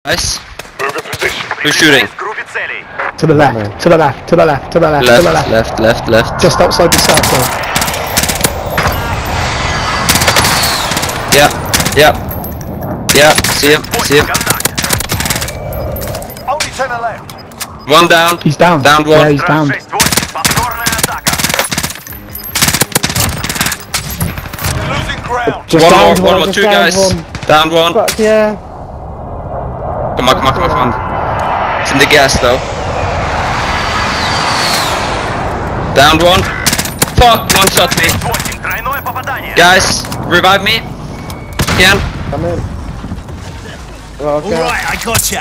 Nice. Move in position. Who's shooting? To the left, to the left, to the left, to the left, to the left. Left. Just outside the circle. Yeah, see him. Only 10 left. One down. He's down. Downed one. Yeah, he's down. Losing ground. Just downed One more, just two downed guys. one. Down one. Fuck yeah. Come on. It's in the gas though. Downed one. Fuck, one shot me. Guys, revive me. Can. Come in. Well, okay. Alright, I gotcha.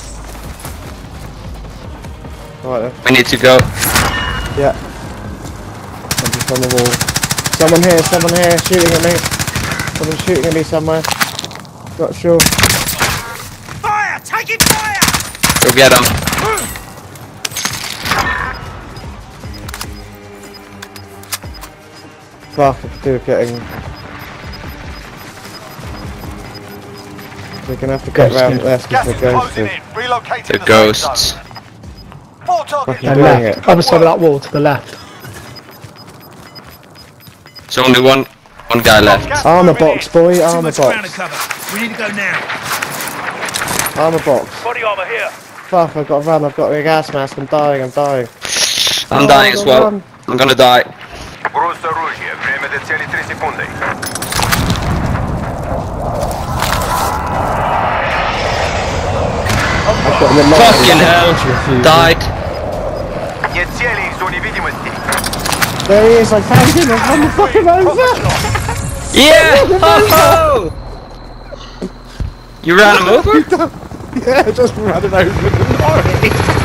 Right then. We need to go. Yeah. I'm just on the wall. Someone here, shooting at me. Someone's shooting at me somewhere. Not sure. Fire! Taking fire! Go get him. Fuck, I could do with getting... We're gonna have to get round there because Gas the is ghosts closing are in. Relocating The the ghosts. safe zone. 4 targets fucking doing left. it. Other side of that wall to the left. There's only one guy left. Gas Armor moving box, in. boy, Too armor much ground to box. cover. We need to go now. Armor box. Body armor here. Fuck, I've got to run, I've got a gas mask, I'm dying. I'm dying as well. I'm gonna die. Груз оружия. Время до цели 3 секунды. I've got an Fucking hell. Died. Нет цели в зоне видимости. There he is, I found him, I've run the fucking over! Yeah! Ho ho! You ran him over? Yeah, just ran it over the lorry.